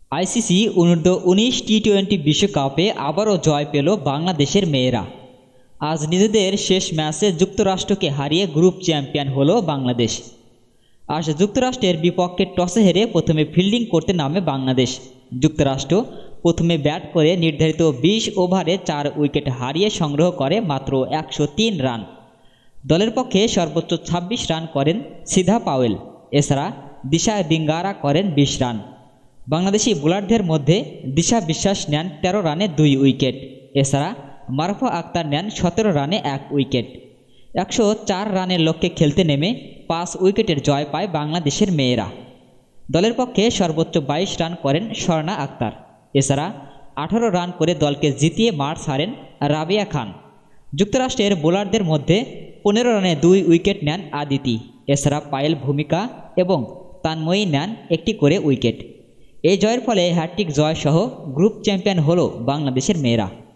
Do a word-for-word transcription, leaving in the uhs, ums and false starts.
ICC অনূর্ধ্ব উনিশ T twenty বিশ্বকাপে আবারও জয় পেল বাংলাদেশের মেয়েরা। আজ নিজেদের শেষ ম্যাচে যুক্তরাষ্ট্রকে হারিয়ে গ্রুপ চ্যাম্পিয়ন হলো বাংলাদেশ। আজ যুক্তরাষ্ট্রের বিপক্ষে টসে হেরে প্রথমে ফিল্ডিং করতে নামে বাংলাদেশ। যুক্তরাষ্ট্র প্রথমে ব্যাট করে নির্ধারিত বিশ ওভারে চার উইকেট হারিয়ে সংগ্রহ করে মাত্র একশো তিন রান। দলের পক্ষে সর্বোচ্চ ছাব্বিশ রান করেন সিধা পাওয়েল। এছাড়া দিশা ডিঙ্গারা করেন বিশ রান। বাংলাদেশি বোলারদের মধ্যে দিশা বিশ্বাস নেন তেরো রানে দুই উইকেট। এছাড়া মারুফা আক্তার নেন সতেরো রানে এক উইকেট। একশো চার রানের লক্ষ্যে খেলতে নেমে পাঁচ উইকেটের জয় পায় বাংলাদেশের মেয়েরা। দলের পক্ষে সর্বোচ্চ বাইশ রান করেন স্বর্ণা আক্তার। এছাড়া আঠারো রান করে দলকে জিতিয়ে মাঠ ছাড়েন রাবিয়া খান। যুক্তরাষ্ট্রের বোলারদের মধ্যে পনেরো রানে দুই উইকেট নেন আদিতি। এছাড়া পায়েল ভূমিকা এবং তানময়ী নেন একটি করে উইকেট। এই জয়ের ফলে হ্যাট্রিক জয় সহ গ্রুপ চ্যাম্পিয়ন হলো বাংলাদেশের মেয়েরা।